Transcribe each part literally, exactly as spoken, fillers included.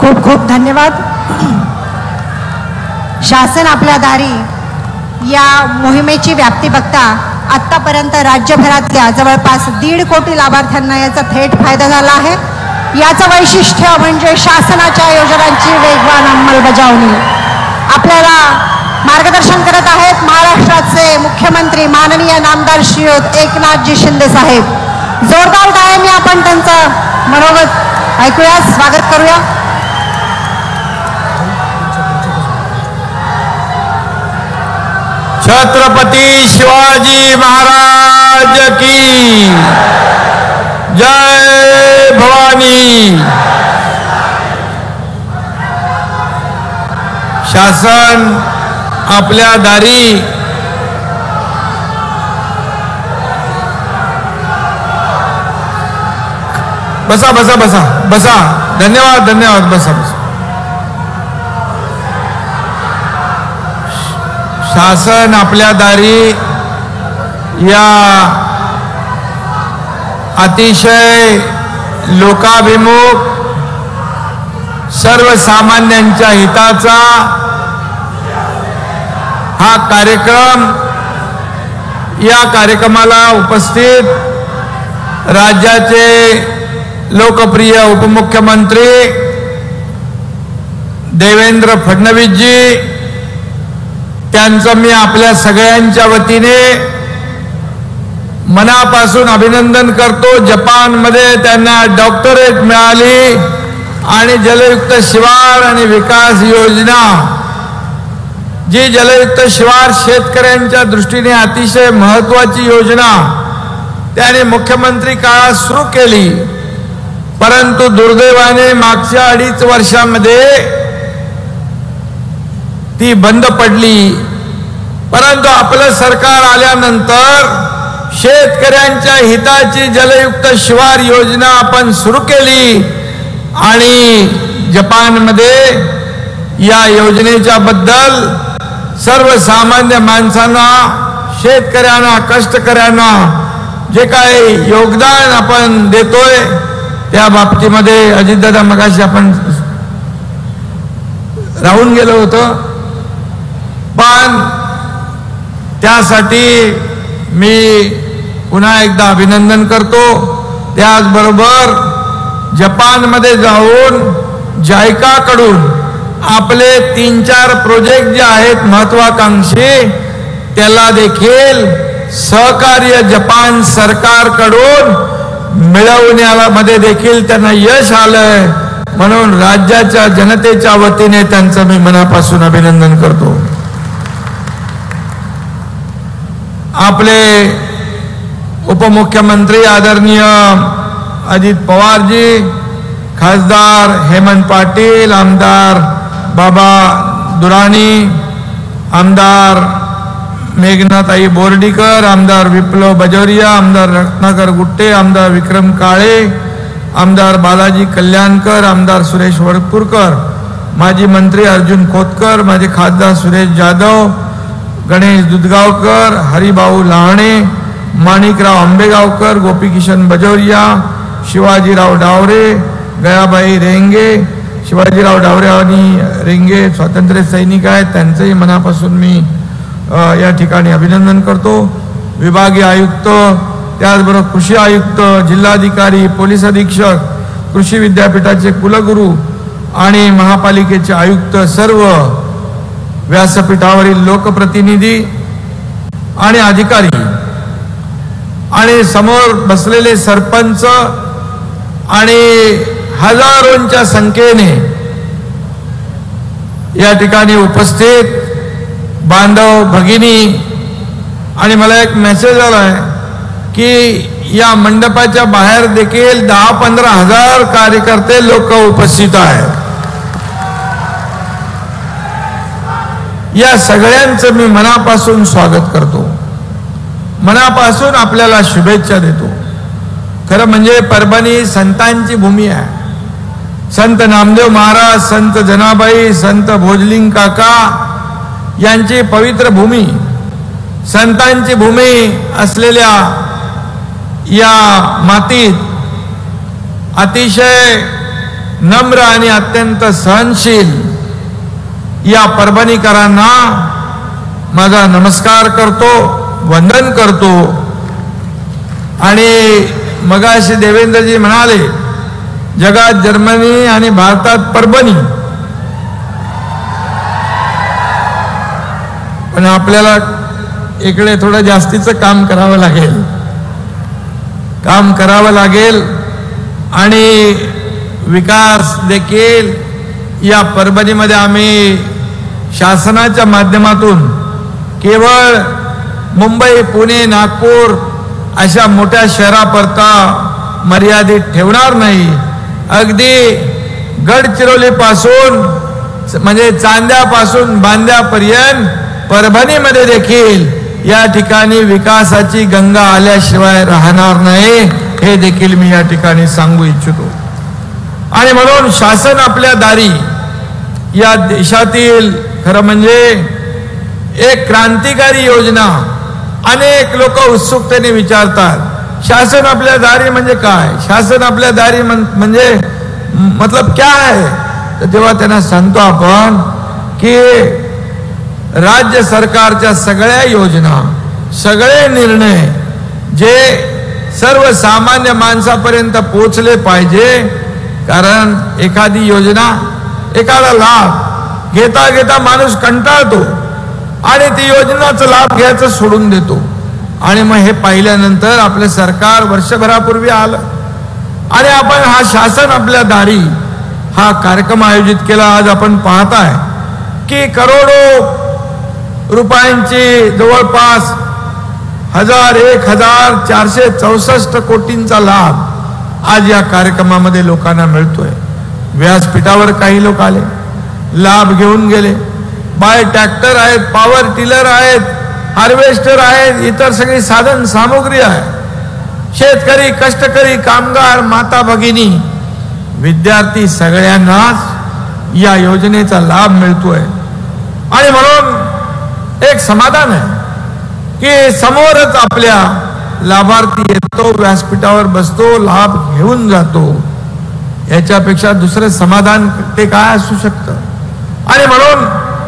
खूप खूप धन्यवाद. शासन आपल्या दारी या मोहिमेची व्याप्ती बघता आतापर्यंत राज्यभरातल्या जवळपास दीड कोटी लाभार्थ्यांना याचा थेट फायदा झाला आहे. याचं वैशिष्ट्य म्हणजे शासनाच्या योजनांची वेगवान अंमलबजावणी. आपल्याला मार्गदर्शन करत आहेत महाराष्ट्राचे मुख्यमंत्री माननीय नामदार श्रीयुत एकनाथजी शिंदे साहेब. जोरदार टाळ्यांनी आपण त्यांचं मनोगत ऐकूया, स्वागत करूया. छत्रपती शिवाजी महाराज की जय भवानी. शासन आपल्या दारी बसा बसा बसा बसा धन्यवाद धन्यवाद बसा बसा. शासन आपल्या दारी या अतिशय लोकाभिमुख सर्वसामान्यांच्या हिताचा हा कार्यक्रम, या कार्यक्रमाला उपस्थित राज्याचे लोकप्रिय उपमुख्यमंत्री देवेंद्र फडणवीसजी, त्यांचं मी आपल्या सगळ्यांच्या वतीने मनापासून अभिनंदन करतो. जपानमध्ये त्यांना डॉक्टरेट मिळाली आणि जलयुक्त शिवार आणि विकास योजना, जी जलयुक्त शिवार शेतकऱ्यांच्या दृष्टीने अतिशय महत्त्वाची योजना त्याने मुख्यमंत्री काळात सुरू केली. परंतु दुर्दैवाने मागच्या अडीच वर्षांमध्ये ती बंद पडली. परंतु आपलं सरकार आल्यानंतर शेतकऱ्यांच्या हिताची जलयुक्त शिवार योजना आपण सुरू केली आणि जपानमध्ये या योजनेच्या बद्दल सर्वसामान्य माणसांना, शेतकऱ्यांना, कष्टकऱ्यांना जे काही योगदान आपण देतोय त्या बाबतीमध्ये अजितदादा मगाशी आपण राहून गेलो होतं, पण त्यासाठी मी पुन्हा एकदा अभिनंदन करतो. त्याचबरोबर जपानमध्ये जाऊन जायकाकडून आपले तीन चार प्रोजेक्ट जे आहेत महत्वाकांक्षी, त्याला देखील सहकार्य जपान सरकारकडून मिळवण्यामध्ये देखील त्यांना यश आलंय. म्हणून राज्याच्या जनतेच्या वतीने त्यांचं मी मनापासून अभिनंदन करतो. आपले उपमुख्यमंत्री आदरणीय अजित पवारजी, खासदार हेमंत पाटील, आमदार बाबा दुराणी, आमदार मेघनाताई बोर्डीकर, आमदार विप्लव बजोरिया, आमदार रत्नाकर गुट्टे, आमदार विक्रम काळे, आमदार बालाजी कल्याणकर, आमदार सुरेश वडकुरकर, माजी मंत्री अर्जुन खोतकर, माजी खासदार सुरेश जाधव, गणेश दुधगावकर, हरिभाऊ लहाणे, माणिकराव आंबेगावकर, गोपीकिशन बजोरिया, शिवाजीराव डावरे, गयाबाई रेंगे. शिवाजीराव डावरे आणि रेंगे स्वातंत्र्य सैनिक आहेत, त्यांचंही मनापासून मी या ठिकाणी अभिनंदन करतो. विभागीय आयुक्त, त्याचबरोबर कृषी आयुक्त, जिल्हाधिकारी, पोलीस अधीक्षक, कृषी विद्यापीठाचे कुलगुरू आणि महापालिकेचे आयुक्त, सर्व व्यासपीठावरील लोकप्रतिनिधी आणि अधिकारी आणि समोर बसलेले सरपंच आणि हजारोंच्या संख्येने या ठिकाणी उपस्थित बांधव भगिनी, आणि मला एक मेसेज आलाय की या मंडपाच्या बाहेर देखील दहा पंधरा हजार कार्यकर्ते लोक उपस्थित आहेत. या सगळ्यांचं मी मनापासून स्वागत करतो, मनापासून आपल्याला शुभेच्छा देतो. खरं म्हणजे परभणी संतांची भूमी आहे. संत नामदेव महाराज, संत जनाबाई, संत भोजलिंग काका यांची पवित्र भूमी, संतांची भूमी असलेल्या या मातीत अतिशय नम्र आणि अत्यंत सहनशील या परभणीकरांना माझा नमस्कार करतो, वंदन करतो. आणि मगाशी देवेंद्रजी म्हणाले जगात जर्मनी आणि भारतात परभणी, पण आपल्याला इकडे थोडं जास्तीचं काम करावं लागेल काम करावं लागेल आणि विकास देखील या परभणीमध्ये आम्ही शासनाच्या माध्यमातून केवळ मुंबई, पुणे, नागपूर अशा मोठ्या शहरापुरता मर्यादित ठेवणार नाही. अगदी गडचिरोली पासून म्हणजे चांद्यापासून बांद्यापर्यंत परभणीमध्ये देखील या ठिकाणी विकासाची गंगा आल्याशिवाय राहणार नाही, हे देखील मी या ठिकाणी सांगू इच्छितो. आणि म्हणून शासन आपल्या दारी या देशातील खरं म्हणजे एक क्रांतिकारी योजना अनेक लोक उत्सुकतेने विचारतात. शासन आपल्या दारी म्हणजे काय, शासन आपल्या दारी म्हणजे मतलब क्या है. तर तेव्हा त्यांना सांगतो आपण की राज्य सरकारच्या सगळ्या योजना, सगळे निर्णय जे सर्वसामान्य माणसापर्यंत पोहोचले पाहिजे. कारण एखादी योजना, एखादा लाभ घेता घेता माणूस कंटाळतो आणि ती योजनाचा लाभ घ्यायचं सोडून देतो. आणि मग हे पाहिल्यानंतर आपलं सरकार वर्षभरापूर्वी आलं आणि आपण हा शासन आपल्या दारी हा कार्यक्रम आयोजित केला. आज आपण पाहताय की करोडो रुपयांची जवळपास हजार एक हजार चारशे चौसष्ट कोटींचा लाभ आज या कार्यक्रमामध्ये लोकांना मिळतोय. व्यासपीठावर काही लोक आले, लाभ घेऊन गेले. बाय ट्रॅक्टर आहेत, पॉवर टिलर आहेत, हार्वेस्टर आहेत, इतर सगळी साधन सामुग्री आहे. शेतकरी, कष्टकरी, कामगार, माता भगिनी, विद्यार्थी सगळ्यांनाच या योजनेचा लाभ मिळतोय. आणि म्हणून एक समाधान आहे की समोरच आपल्या लाभार्थी येतो, व्यासपीठावर बसतो, लाभ घेऊन जातो. याच्यापेक्षा दुसरं समाधान ते काय असू शकतं. आणि म्हणून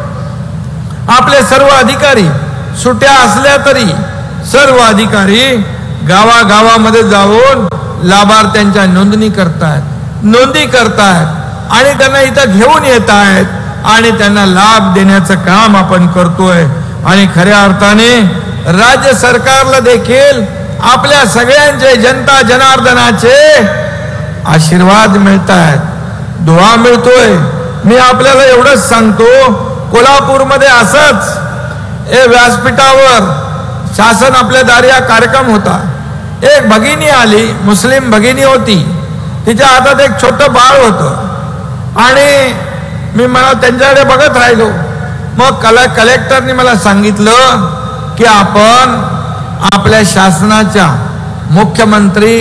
आपले सर्व अधिकारी, सुट्या असल्या तरी सर्व अधिकारी गावागावामध्ये जाऊन लाभार्थ्यांच्या नोंदणी करतायत, नोंदी करतायत आणि त्यांना इथं घेऊन येत आहेत आणि त्यांना लाभ देण्याचं काम आपण करतोय. आणि खऱ्या अर्थाने राज्य सरकारला देखील आपल्या सगळ्यांचे, जनता जनार्दनाचे आशीर्वाद मिळत आहेत, दुआ मिळतोय. मी आपल्याला एवढंच सांगतो, कोल्हापूरमध्ये असंच ए व्यासपीठावर शासन आपल्या दारी हा कार्यक्रम होता. एक भगिनी आली, मुस्लिम भगिनी होती, तिच्या हातात एक छोटं बाळ होतं आणि मी मला त्यांच्याकडे बघत राहिलो. मग कले कलेक्टरने मला सांगितलं की आपण आपल्या शासनाच्या मुख्यमंत्री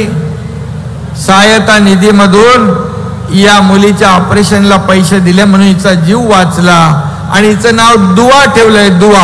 सहायता निधीमधून या मुलीच्या ऑपरेशनला पैसे दिले म्हणून हिचा जीव वाचला आणि हिचं नाव दुआ ठेवलंय, दुआ.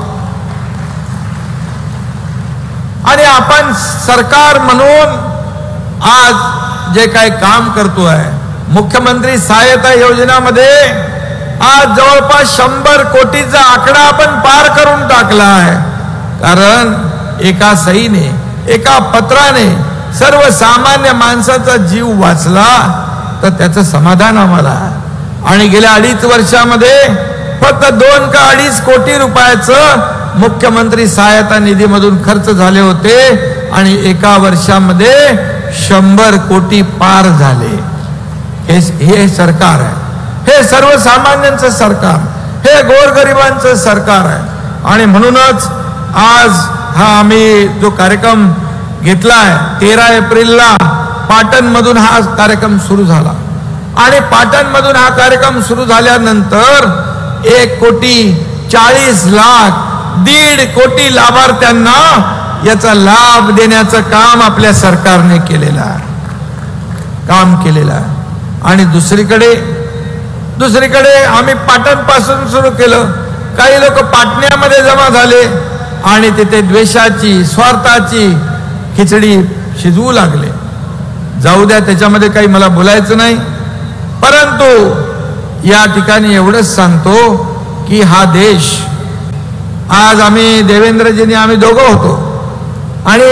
आणि आपण सरकार म्हणून आज जे काही काम करतोय, मुख्यमंत्री सहायता योजनामध्ये आज जवळपास शंभर कोटीचा आकडा आपण पार करून टाकला आहे. कारण एका सहीने, एका पत्राने सर्वसामान्य माणसाचा जीव वाचला तर त्याचं समाधान आम्हाला. आणि गेल्या अडीच वर्षामध्ये फक्त दोन का अडीच कोटी रुपयाचं मुख्यमंत्री सहायता निधीमधून खर्च झाले होते आणि एका वर्षामध्ये शंभर कोटी पार झाले. हे हे सरकार आहे, हे सर्वसामान्यांचं सरकार, हे गोरगरिबांचं सरकार आहे. आणि म्हणूनच आज हा आम्ही जो कार्यक्रम घेतलाय, तेरा एप्रिलला पाटण मधून हा कार्यक्रम सुरू झाला आणि पाटण मधून हा कार्यक्रम सुरू झाल्यानंतर एक कोटी चाळीस लाख दीड कोटी लाभार्थ्यांना याचा लाभ देण्याचं काम आपल्या सरकारने केलेलं आहे, काम केलेलं आहे. आणि दुसरीकडे दुसरीकडे आम्ही पाटण पासून सुरू केलं. काही लोक पाटण्यामध्ये जमा झाले आणि तिथे द्वेषाची, स्वार्थाची खिचडी शिजवू लागले. जाऊ द्या, त्याच्यामध्ये काही मला बोलायचं नाही. परंतु या ठिकाणी एवढंच सांगतो की हा देश, आज आम्ही देवेंद्रजींनी आम्ही दोघं होतो आणि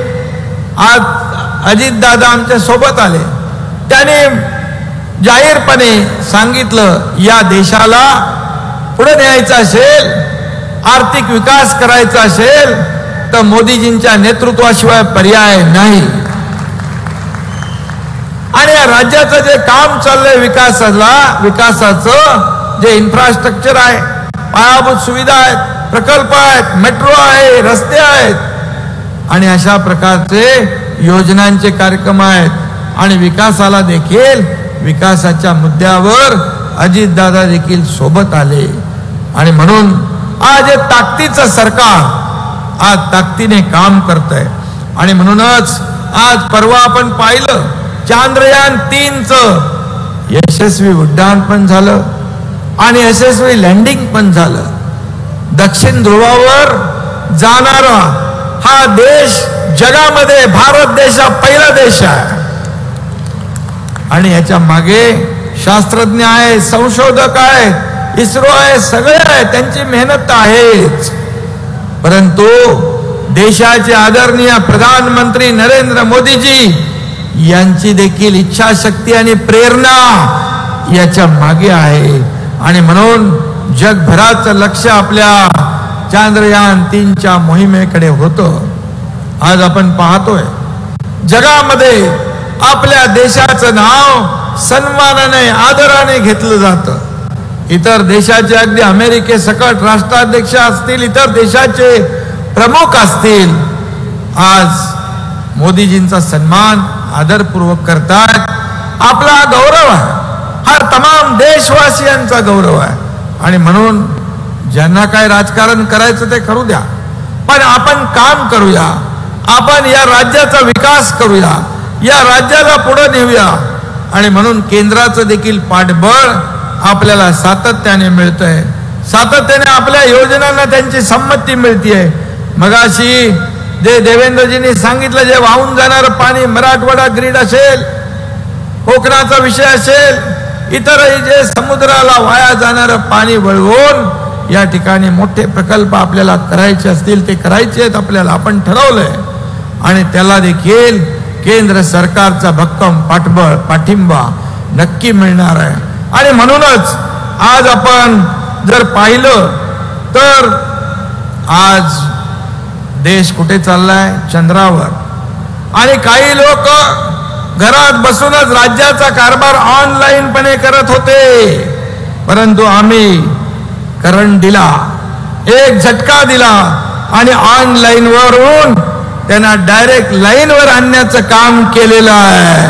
आज अजितदादा आमच्या सोबत आले. त्याने जाहीरपणे सांगितलं या देशाला पुढे न्यायचं असेल, आर्थिक विकास करायचा असेल तर मोदीजींच्या नेतृत्वाशिवाय पर्याय नाही. आणि या राज्याचं जे काम चाललंय विकासाला विकासाचं जे इन्फ्रास्ट्रक्चर आहे, पायाभूत सुविधा आहेत, प्रकल्प आहेत, मेट्रो आहे, रस्ते आहेत आणि अशा प्रकारचे योजनांचे कार्यक्रम आहेत. आणि विकासाला देखील विकासाच्या मुद्द्यावर अजितदादा देखील सोबत आले. आणि म्हणून आज हे ताकदीचं सरकार आज ताकदीने काम करत आहे. आणि म्हणूनच आज परवा आपण पाहिलं चांद्रयान तीनचं यशस्वी उड्डाण पण झालं आणि यशस्वी लँडिंग पण झालं. दक्षिण ध्रुवावर जाणारा हा देश जगामध्ये भारत देश हा पहिला देश आहे. आणि याच्या मागे शास्त्रज्ञ आहे, संशोधक आहे, इस्रो आहे, सगळे आहे, त्यांची मेहनत आहेच. परंतु देशाचे आदरणीय प्रधानमंत्री नरेंद्र मोदीजी यांची देखील इच्छाशक्ती आणि प्रेरणा याच्या मागे आहे. आणि म्हणून जगभराचं लक्ष आपल्या चांद्रयान तीनच्या मोहिमेकडे होतं. आज आपण पाहतोय जगामध्ये आपल्या देशाचं नाव सन्मानाने आदराने घेतलं जातं. इतर देशाचे अगदी अमेरिकेसकट राष्ट्राध्यक्ष असतील, इतर देशाचे प्रमुख असतील, आज मोदीजींचा सन्मान आदरपूर्वक करतात. आपला गौरव आहे, हा तमाम देशवासियांचा गौरव आहे. आणि म्हणून ज्यांना काय राजकारण करायचं ते करू द्या, पण आपण काम करूया, आपण या राज्याचा विकास करूया, या राज्याला पुढे नेऊया. आणि म्हणून केंद्राचं देखील पाठबळ आपल्याला सातत्याने मिळतंय. सातत्याने आपल्या योजनांना त्यांची संमती मिळतीये. मगाशी जे देवेंद्रजींनी सांगितलं, जे वाहून जाणारं पाणी, मराठवाडा ग्रीड असेल, कोकणाचा विषय असेल, इतरही जे समुद्राला वाया जाणारं पाणी वळवून या ठिकाणी मोठे प्रकल्प आपल्याला करायचे असतील ते करायचे आहेत आपल्याला, आपण ठरवलंय. आणि त्याला देखील केंद्र सरकारचा भक्कम पाठबळ पाठिंबा नक्की मिळणार आहे. आणि म्हणूनच आज आपण जर पाहिलं तर आज देश कुठे चाललाय? चंद्रावर. आणि काही लोक घरात बसूनच राज्याचा कारभार ऑनलाईनपणे करत होते, परंतु आम्ही करंट दिला, एक झटका दिला आणि ऑनलाईन वरून त्यांना डायरेक्ट लाईनवर आणण्याचं काम केलेलं आहे.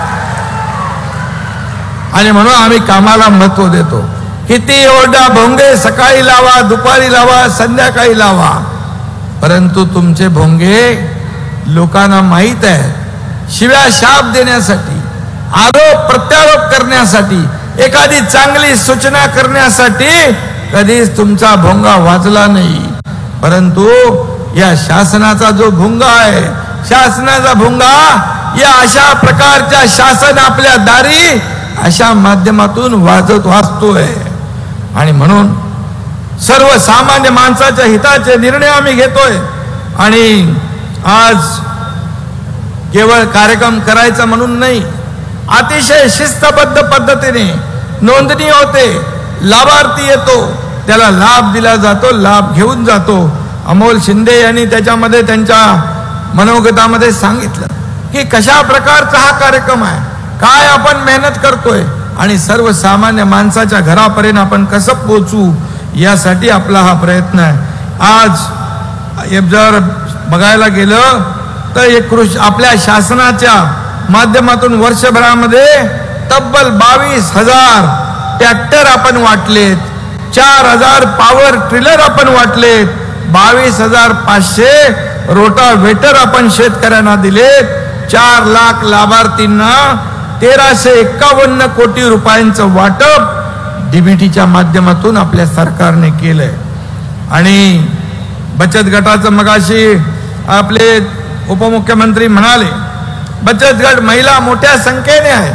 आणि म्हणून आम्ही कामाला महत्व देतो. किती ओरडा भोंगे सकाळी लावा, दुपारी लावा, संध्याकाळी लावा, परंतु तुमचे भोंगे लोकांना माहीत आहे. शिव्या शाप देण्यासाठी, आरोप प्रत्यारोप करण्यासाठी, एखादी चांगली सूचना करण्यासाठी कधीच तुमचा भोंगा वाजला नाही. परंतु या शासनाचा जो भुंगा आहे, शासनाचा भुंगा या अशा प्रकारच्या शासन आपल्या दारी अशा माध्यमातून वाजत वाजतोय. आणि म्हणून सर्वसामान्य माणसाच्या हिताचे निर्णय आम्ही घेतोय. आणि आज केवळ कार्यक्रम करायचा म्हणून नाही, अतिशय शिस्तबद्ध पद्धतीने नोंदणी होते, लाभार्थी येतो, त्याला लाभ दिला जातो, लाभ घेऊन जातो. अमोल शिंदे यांनी त्याच्यामध्ये त्यांच्या मनोगतामध्ये सांगितलं की कशा प्रकारचा हा कार्यक्रम आहे, काय आपण मेहनत करतोय आणि सर्वसामान्य माणसाच्या घरापर्यंत आपण कसं पोहोचू यासाठी आपला हा प्रयत्न आहे. आज जर बघायला गेलं तर एक कृषी आपल्या शासनाच्या माध्यमातून वर्षभरामध्ये तब्बल बावीस हजार ट्रॅक्टर आपण वाटलेत, चार हजार पॉवर ट्रिलर आपण वाटलेत, बावीस हजार पाचशे रोटावेटर आपण शेतकऱ्यांना दिलेत, चार लाख लाभार्थींना तेराशे एक्कावन्न कोटी रुपयांचं वाटप डीबीटीच्या माध्यमातून आपल्या सरकारने केलंय. आणि बचत गटाचं मगाशी आपले उपमुख्यमंत्री म्हणाले, बचत गट महिला मोठ्या संख्येने आहे.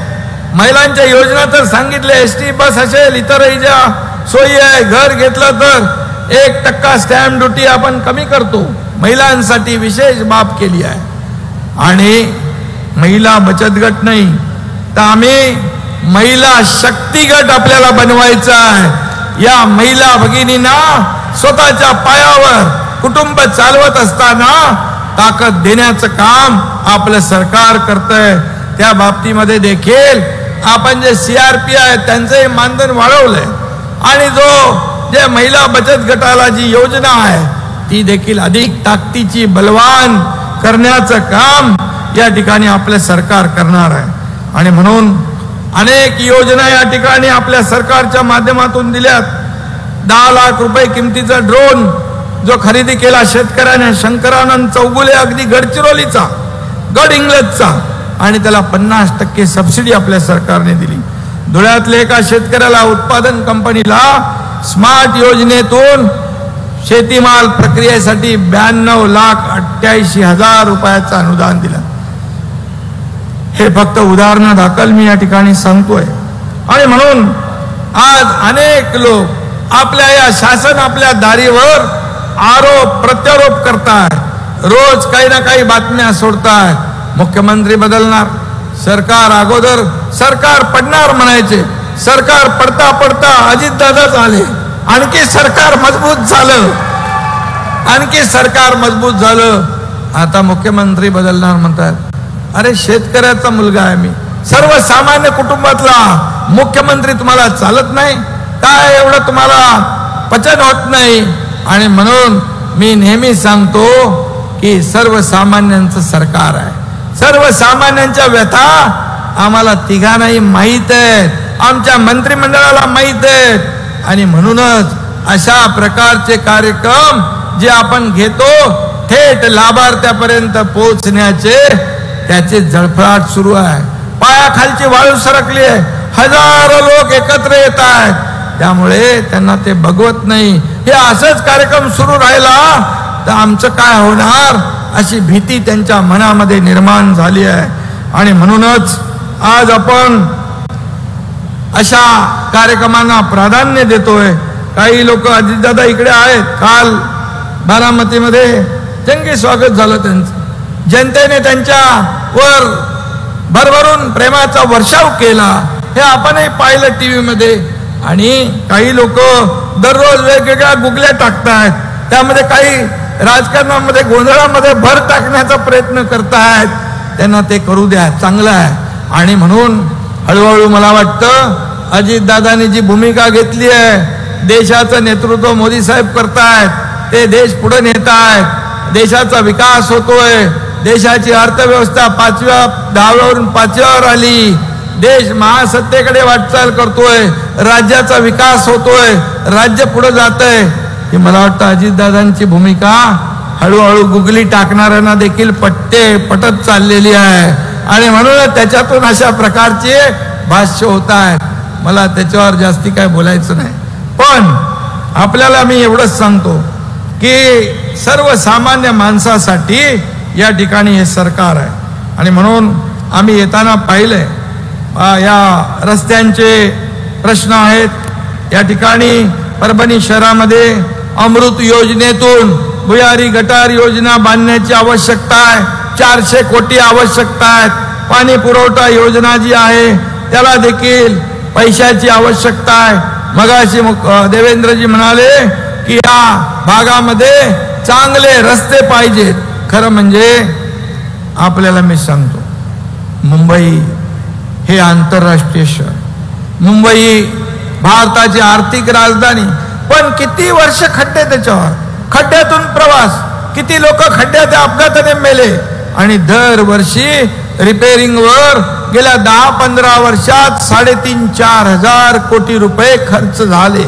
महिलांच्या योजना तर सांगितल्या, एस टी बस असेल, इतरही ज्या सोयी आहे, घर घेतलं तर एक टक्का स्टॅम्प ड्युटी आपण कमी करतो, महिलांसाठी विशेष बाब केली आहे. आणि महिला बचत गट नाही तर आम्ही महिला शक्ती गट आपल्याला बनवायचा आहे. या महिला भगिनींना स्वतःच्या पायावर कुटुंब चालवत असताना ताकद देण्याचं काम आपलं सरकार करतंय. त्या बाबतीमध्ये देखील आपण जे सी आर पी आहे त्यांचंही मानधन वाढवलंय आणि जो जे महिला बचत गटाला जी योजना आहे ती देखील अधिक ताकदीची बलवान करण्याचं काम या ठिकाणी आपलं सरकार करणार आहे. आणि म्हणून अनेक योजना या ठिकाणी आपल्या सरकारच्या माध्यमातून दिल्यात. दहा लाख रुपये किमतीचा ड्रोन जो खरेदी केला शेतकऱ्याने, शंकरानंद चौगुले अगदी गडचिरोलीचा, गड इंग्लजचा, आणि त्याला पन्नास टक्के सबसिडी आपल्या सरकारने दिली. धुळ्यातल्या एका शेतकऱ्याला, उत्पादन कंपनीला स्मार्ट योजनेतून शेतीमाल प्रक्रियेसाठी ब्याण्णव लाख अठ्ठ्याऐंशी हजार रुपयाचं अनुदान दिलं. हे फक्त उदाहरण दाखल मी या ठिकाणी सांगतोय. आणि म्हणून आज अनेक लोक आपल्या या शासन आपल्या दारीवर आरोप प्रत्यारोप करतात, रोज काही ना काही बातम्या सोडतात. मुख्यमंत्री बदलणार, सरकार अगोदर सरकार पडणार म्हणायचे, सरकार पडता पडता अजितदादा झाले, आणखी सरकार मजबूत झालं, आणखी सरकार मजबूत झालं, आता मुख्यमंत्री बदलणार म्हणतात. अरे शेतकऱ्याचा मुलगा आहे मी, सर्वसामान्य कुटुंबातला मुख्यमंत्री तुम्हाला चालत नाही काय? एवढं तुम्हाला पचन होत नाही. आणि म्हणून मी नेहमी सांगतो की सर्वसामान्यांचं सरकार आहे, सर्वसामान्यांच्या व्यथा आम्हाला तिघांनाही माहीत आहेत, आमच्या मंत्रिमंडळाला माहीत आहेत. आणि म्हणूनच अशा प्रकारचे कार्यक्रम जे आपण घेतो थेट लाभार्थ्यापर्यंत पोहोचण्याचे त्याचे जळफळाट सुरू आहे. पायाखालची वाळू सरकली आहे, हजारो लोक एकत्र येत आहेत, त्यामुळे त्यांना ते बघवत नाही. हे असंच कार्यक्रम सुरू राहिला तर आमचं काय होणार अशी भीती त्यांच्या मनामध्ये निर्माण झाली आहे. आणि म्हणूनच आज आपण अशा कार्यक्रमांना प्राधान्य देतोय. काही लोक अजितदादा इकडे आहेत, काल बारामतीमध्ये जंगी स्वागत झालं त्यांचं, जनतेने त्यांच्या वर भरभरून प्रेमाचा वर्षाव केला, हे आपणही पाहिलं टीव्ही मध्ये. आणि काही लोक दररोज वेगवेगळ्या गुगल्या टाकतायत, त्यामध्ये काही राजकारणामध्ये गोंधळामध्ये भर टाकण्याचा प्रयत्न करतायत, त्यांना ते करू द्या, चांगलं आहे. आणि म्हणून हळूहळू मला वाटतं अजितदादांनी जी भूमिका घेतली आहे, देशाचं नेतृत्व मोदी साहेब करतायत, ते देश पुढे नेत आहेत, देशाचा विकास होतोय, देशाची अर्थव्यवस्था पाचव्या दहाव्यावरून पाचव्यावर आली, देश महासत्तेकडे वाटचाल करतोय, राज्याचा विकास होतोय, राज्य पुढे जातंय. हे मला वाटतं अजितदादांची भूमिका हळूहळू गुगली टाकणाऱ्यांना देखील पटते पटत चाललेली आहे. आणि म्हणून त्याच्यातून अशा प्रकारचे भाष्य होत आहेत. मला त्याच्यावर जास्ती काय बोलायचं नाही, पण आपल्याला मी एवढंच सांगतो की सर्वसामान्य माणसासाठी या ठिकाणी हे सरकार आहे. आणि म्हणून आम्ही येताना पाहिलंय या रस्त्यांचे प्रश्न आहेत. या ठिकाणी परभणी शहरामध्ये अमृत योजनेतून भुयारी गटार योजना बांधण्याची आवश्यकता आहे, चारशे कोटी आवश्यकता आहेत. पाणी पुरवठा योजना जी आहे त्याला देखील पैशाची आवश्यकता आहे. मगाशी देवेंद्रजी म्हणाले की या भागामध्ये चांगले रस्ते पाहिजेत. खरं म्हणजे आपल्याला मी सांगतो, मुंबई हे आंतरराष्ट्रीय शहर, मुंबई भारताची आर्थिक राजधानी, पण किती वर्ष खड्डे त्याच्यावर, खड्ड्यातून प्रवास, किती लोक खड्ड्यात अपघाताने मेले. आणि दरवर्षी रिपेअरिंग वर गेल्या दहा पंधरा वर्षात साडेतीन चार हजार कोटी रुपये खर्च झाले.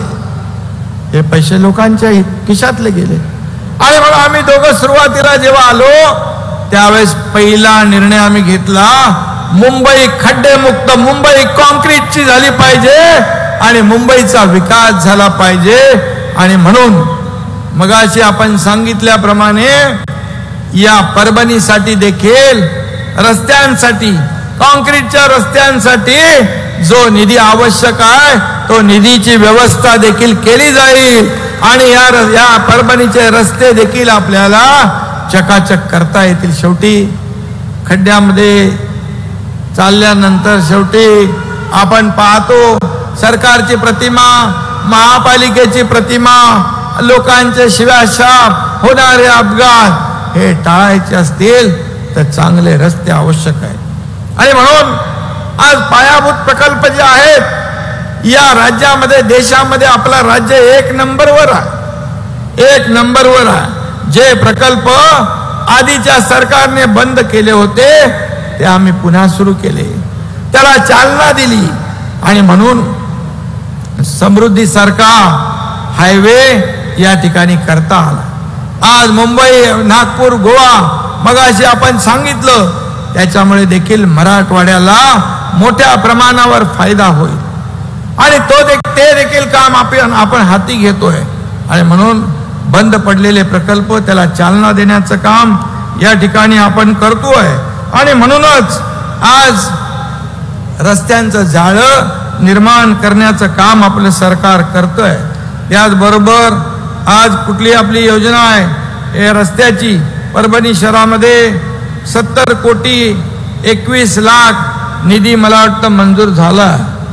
हे पैसे लोकांच्या खिशातले गेले. आणि म्हणून आम्ही दोघं सुरुवातीला जेव्हा आलो त्यावेळेस पहिला निर्णय आम्ही घेतला, मुंबई खड्डेमुक्त, मुंबई कॉन्क्रीटची झाली पाहिजे आणि मुंबईचा विकास झाला पाहिजे. आणि म्हणून मगाशी आपण सांगितल्याप्रमाणे या परभणीसाठी देखील रस्त्यांसाठी कॉन्क्रीटच्या रस्त्यांसाठी जो निधी आवश्यक आहे तो निधीची व्यवस्था देखील केली जाईल आणि या या परभणीचे रस्ते देखील आपल्याला चकाचक करता येतील. शेवटी खड्ड्यामध्ये चालल्यानंतर शेवटी आपण पाहतो सरकारची प्रतिमा, महापालिकेची प्रतिमा, लोकांचे शिव्याशाप, होणारे अपघात हे टाळायचे असतील तर चांगले रस्ते आवश्यक आहेत. आणि म्हणून आज पायाभूत प्रकल्प जे आहेत या राज्यामध्ये, देशामध्ये आपला राज्य एक नंबरवर आहे, एक नंबरवर आहे. जे प्रकल्प आधीच्या सरकारने बंद केले होते ते आम्ही पुन्हा सुरू केले, त्याला चालना दिली आणि म्हणून समृद्धी सारखा हायवे या ठिकाणी करता आला. आज मुंबई, नागपूर, गोवा मगाशी आपण सांगितलं, त्याच्यामुळे देखील मराठवाड्याला मोठ्या प्रमाणावर फायदा होईल आणि तो ते देखील काम आपण आपण हाती घेतोय. आणि म्हणून बंद पडलेले प्रकल्प त्याला चालना देण्याचं काम या ठिकाणी आपण करतोय. आणि म्हणूनच आज रस्त्यांचं जाळं निर्माण करण्याचं काम आपलं सरकार करतंय. त्याचबरोबर आज कुठली आपली योजना आहे या रस्त्याची, परभणी शहरामध्ये सत्तर कोटी एकवीस लाख निधी मला वाटतं मंजूर झाला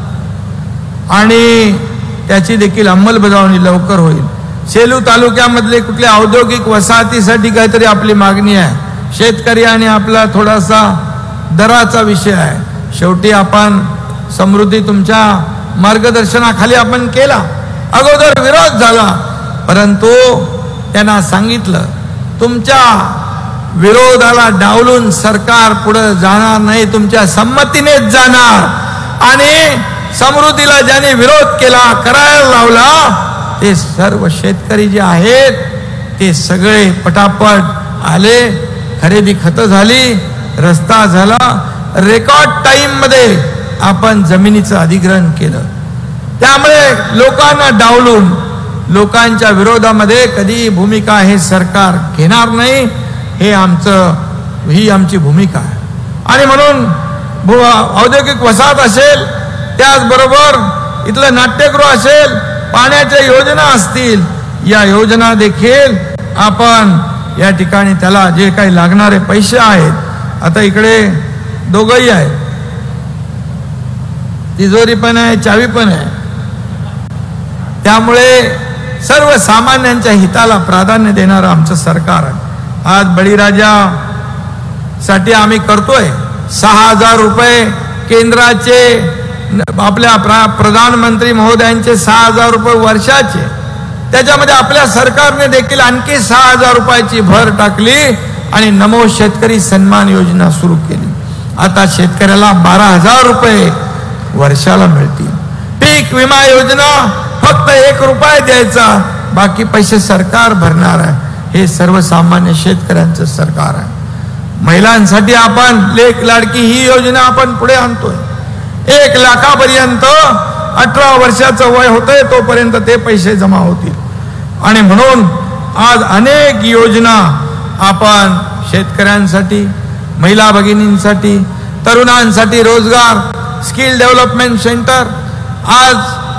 आणि त्याची देखील अंमलबजावणी लवकर होईल. सेलू तालुक्यामधले कुठल्या औद्योगिक वसाहतीसाठी काहीतरी आपली मागणी आहे, शेतकरी आणि आपला थोडासा दराचा विषय आहे. शेवटी आपण समृद्धी तुमच्या मार्गदर्शनाखाली आपण केला. अगोदर विरोध झाला, परंतु त्यांना सांगितलं तुमच्या विरोधाला डावलून सरकार पुढे जाणार नाही, तुमच्या संमतीनेच जाणार. आणि समृद्धीला ज्याने विरोध केला, करायला लावला, ते सर्व शेतकरी जे आहेत ते सगळे पटापट आले, खरेदी खतं झाली, रस्ता झाला, रेकॉर्ड टाइम मध्ये आपण जमिनीचं अधिग्रहण केलं. त्यामुळे लोकांना डावलून लोकांच्या विरोधामध्ये कधी भूमिका हे सरकार घेणार नाही, हे आमचं ही आमची भूमिका आहे. आणि म्हणून औद्योगिक वसाहत असेल, त्याचबरोबर इथलं नाट्यगृह असेल, पाण्याच्या योजना असतील, या योजना देखील आपण या ठिकाणी त्याला जे काही लागणारे पैसे आहेत, आता इकडे दोघंही आहेत, तिजोरी पण आहे, चावी पण आहे, त्यामुळे सर्वसामान्यांच्या हिताला प्राधान्य देणारं आमचं सरकार आहे. आज बळीराजा साठी आम्ही करतोय सहा हजार रुपये केंद्राचे, आपल्या प्रधानमंत्री महोदयांचे सहा हजार रुपये वर्षाचे, त्याच्यामध्ये आपल्या सरकारने देखील आणखी सहा हजार रुपयाची भर टाकली आणि नमो शेतकरी सन्मान योजना सुरू केली. आता शेतकऱ्याला बारा हजार रुपये वर्षाला मिळतील. पीक विमा योजना फक्त एक रुपया द्यायचा, बाकी पैसे सरकार भरणार आहे. हे सर्वसामान्य शेतकऱ्यांचं सरकार आहे. महिलांसाठी आपण लेक लाडकी ही योजना आपण पुढे आणतोय. एक लाखापर्यंत अठरा वर्षाचं वय होतंय तोपर्यंत ते पैसे जमा होतील. आणि म्हणून आज अनेक योजना आपण शेतकऱ्यांसाठी, महिला भगिनींसाठी, तरुणांसाठी रोजगार, स्किल डेव्हलपमेंट सेंटर, आज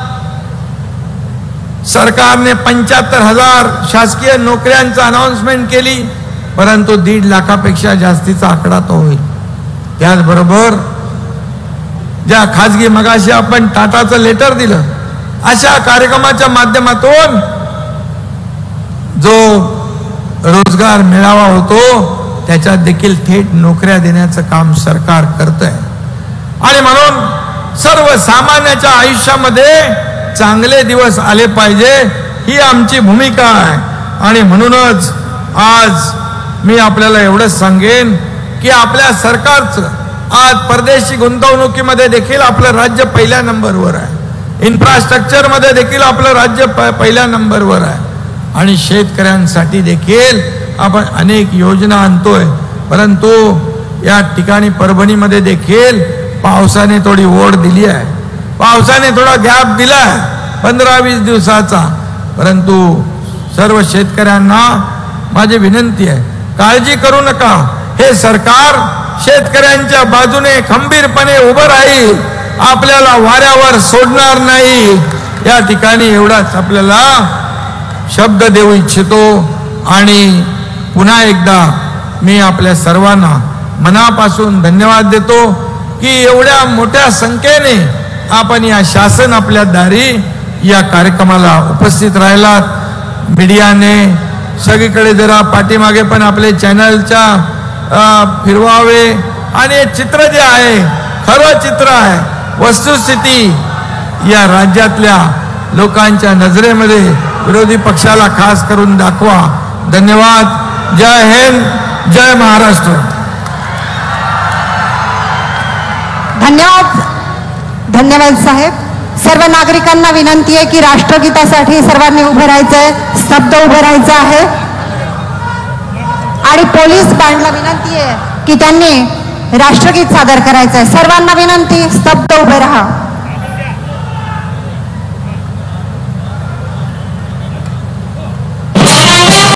सरकारने पंच्याहत्तर हजार शासकीय नोकऱ्यांचं अनाउन्समेंट केली, परंतु दीड लाखापेक्षा जास्तीचा आकडा तो होईल. त्याचबरोबर ज्या खाजगी, मगाशी आपण टाटाचं लेटर दिलं, अशा कार्यक्रमाच्या माध्यमातून जो रोजगार मिळावा होतो त्याच्यात देखील थेट नोकऱ्या देण्याचं काम सरकार करतंय. आणि म्हणून सर्वसामान्याच्या आयुष्यामध्ये चांगले दिवस आले पाहिजे, ही आमची भूमिका आहे. आणि म्हणूनच आज मी आपल्याला एवढंच सांगेन की आपल्या सरकारचं आज परदेशी गुंतवणुकीमध्ये देखील आपलं राज्य पहिल्या नंबरवर आहे, इन्फ्रास्ट्रक्चर मध्ये देखील आपलं राज्य पहिल्या नंबरवर आहे. आणि शेतकऱ्यांसाठी देखील आपण अनेक योजना आणतोय, परंतु या ठिकाणी परभणीमध्ये देखील पावसाने थोडी ओढ दिली आहे, पावसाने थोडा गॅप दिलाय पंधरा वीस दिवसाचा. परंतु सर्व शेतकऱ्यांना माझी विनंती आहे, काळजी करू नका. हे सरकार शेतकऱ्यांच्या बाजूने खंबीरपणे उभं राहील, आपल्याला वाऱ्यावर सोडणार नाही. या ठिकाणी एवढाच आपल्याला शब्द देऊ इच्छितो. आणि पुन्हा एकदा मी आपल्या सर्वांना मनापासून धन्यवाद देतो की एवढ्या मोठ्या संख्येने आपण या शासन आपल्या दारी या कार्यक्रमाला उपस्थित राहिलात. मीडियाने सगळीकडे जरा पाठीमागे पण आपले चॅनलच्या फिरवावे. आणि हे चित्र जे आहे खरं चित्र आहे, वस्तुस्थिती या राज्यातल्या लोकांच्या नजरेमध्ये विरोधी पक्षाला खास करून दाखवा. धन्यवाद. जय हिंद, जय महाराष्ट्र. धन्यवाद. धन्यवाद साहेब. सर्व नागरिकांना विनंती आहे की राष्ट्रगीतासाठी सर्वांनी उभं राहायचंय, स्तब्ध उभं राहायचं आहे. आणि पोलीस बँडला विनंती आहे की त्यांनी राष्ट्रगीत सादर करायचंय. सर्वांना विनंती, स्तब्ध उभे राहा.